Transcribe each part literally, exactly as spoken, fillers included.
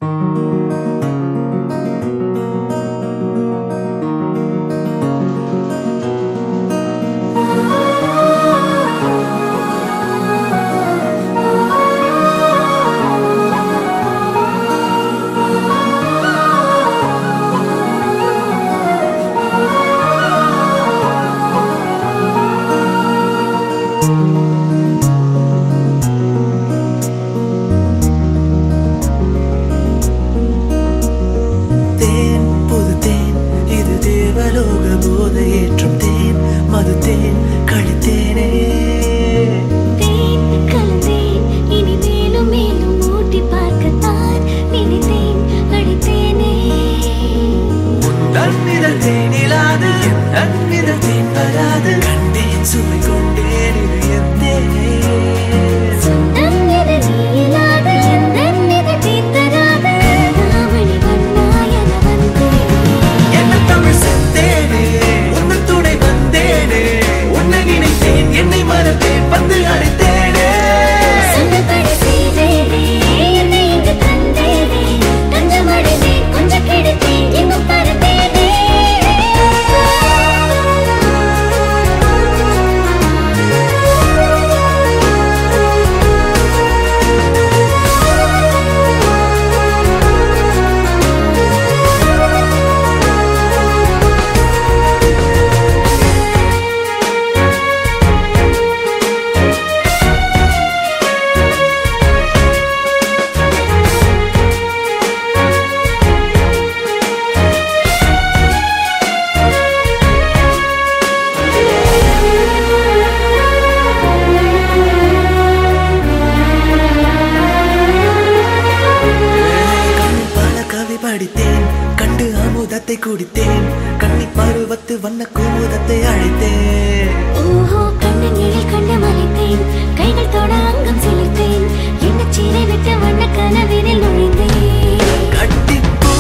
கண்டு அமுதத்தை குடித்தேன் கண்ணி பருவத்து வண்ண குமுதத்தை அழைத்தேன் ஓஹோ கண்ணு நீரில் கண்டு மலைத்தேன் கைகள் தொட அங்கம் சிலிர்த்தேன் என்ன சீரை விட்டு வண்ண கனவினில் நுழைந்தேன் கட்டி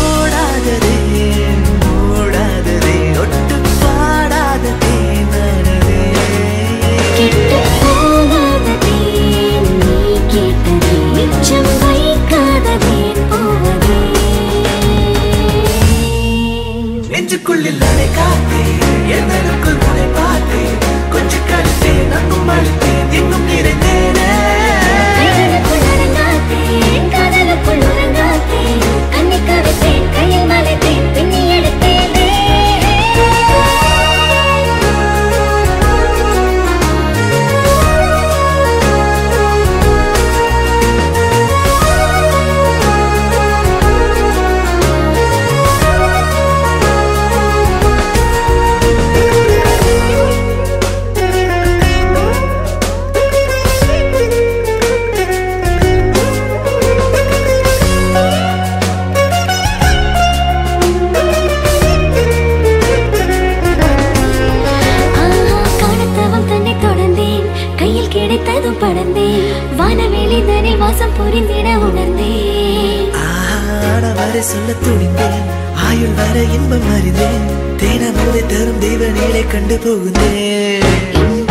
போடாததே மூடாததே ஒட்டு பாடாததே நனதே கெட்டு போகாததே நீ கேட்டதே மிச்சம் வைக்காததே போவதே நெஞ்சுக்குள்ளில் அலை காத்தே எதற்குள் முனை பார்த்தே கொஞ்சம் கழித்தேன் அங்கும் அழுத்தேன் எங்கும் நிறைந்தேனே கைகளுக்குள் அரங்காத்தேன் காதலுக்குள் உறங்காத்தேன் கண்ணி கவித்தேன் கையில் மலைத்தேன் பின்னி எடுத்தேனே கிடைத்ததும் படந்தேன் வானவெளி தனி வாசம் புரிந்திட உணர்ந்தேன் ஆட வரை சொல்ல துணிந்தேன் ஆயுள் வர இன்பம் அறிந்தேன் தேன தரும் தெய்வ நீரை கண்டு போகுந்தேன்